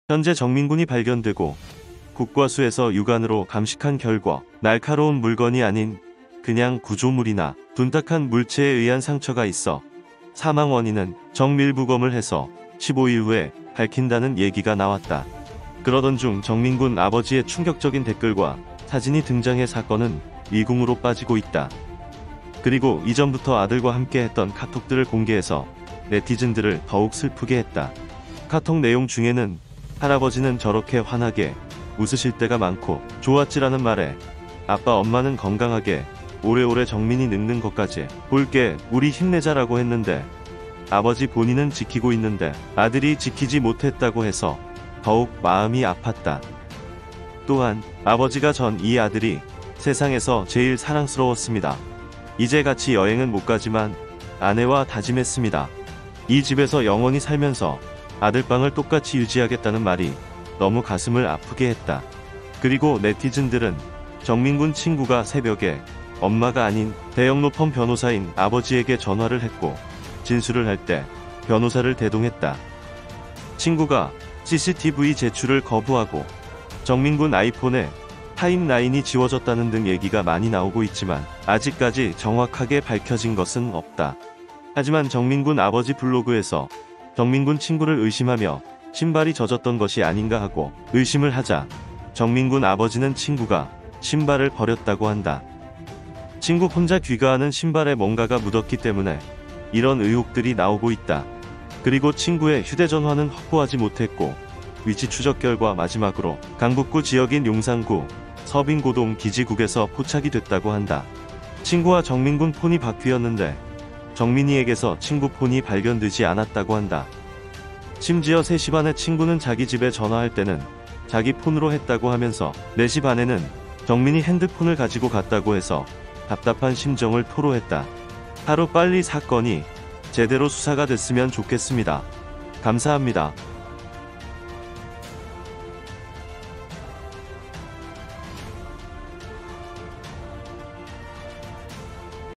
현재 정민군이 발견되고 국과수에서 육안으로 감식한 결과 날카로운 물건이 아닌 그냥 구조물이나 둔탁한 물체에 의한 상처가 있어 사망 원인은 정밀부검을 해서 15일 후에 밝힌다는 얘기가 나왔다. 그러던 중 정민군 아버지의 충격적인 댓글과 사진이 등장해 사건은 미궁으로 빠지고 있다. 그리고 이전부터 아들과 함께 했던 카톡들을 공개해서 네티즌들을 더욱 슬프게 했다. 카톡 내용 중에는 할아버지는 저렇게 환하게 웃으실 때가 많고 좋았지라는 말에 아빠 엄마는 건강하게 오래오래 정민이 늙는 것까지 볼게 우리 힘내자라고 했는데 아버지 본인은 지키고 있는데 아들이 지키지 못했다고 해서 더욱 마음이 아팠다. 또한 아버지가 전 이 아들이 세상에서 제일 사랑스러웠습니다. 이제 같이 여행은 못 가지만 아내와 다짐했습니다. 이 집에서 영원히 살면서 아들방을 똑같이 유지하겠다는 말이 너무 가슴을 아프게 했다. 그리고 네티즌들은 정민군 친구가 새벽에 엄마가 아닌 대형로펌 변호사인 아버지에게 전화를 했고 진술을 할 때 변호사를 대동했다. 친구가 CCTV 제출을 거부하고 정민군 아이폰에 타임라인이 지워졌다는 등 얘기가 많이 나오고 있지만 아직까지 정확하게 밝혀진 것은 없다. 하지만 정민군 아버지 블로그에서 정민군 친구를 의심하며 신발이 젖었던 것이 아닌가 하고 의심을 하자 정민군 아버지는 친구가 신발을 버렸다고 한다. 친구 혼자 귀가하는 신발에 뭔가가 묻었기 때문에 이런 의혹들이 나오고 있다. 그리고 친구의 휴대전화는 확보하지 못했고 위치 추적 결과 마지막으로 강북구 지역인 용산구 서빙고동 기지국에서 포착이 됐다고 한다. 친구와 정민군 폰이 바뀌었는데 정민이에게서 친구 폰이 발견되지 않았다고 한다. 심지어 3시 반에 친구는 자기 집에 전화할 때는 자기 폰으로 했다고 하면서 4시 반에는 정민이 핸드폰을 가지고 갔다고 해서 답답한 심정을 토로했다. 하루 빨리 사건이 제대로 수사가 됐으면 좋겠습니다. 감사합니다.